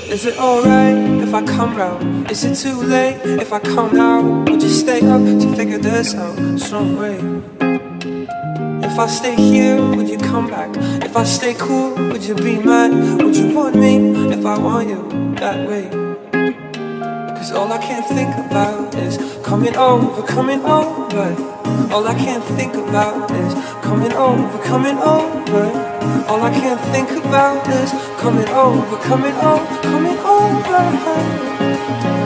Is it alright if I come round? Is it too late if I come now? Would you stay up to figure this out some way? If I stay here, would you come back? If I stay cool, would you be mad? Would you want me if I want you that way? Cause all I can think about is coming over, coming over. All I can think about is coming over, coming over. All I can think about is coming over, coming over, coming over.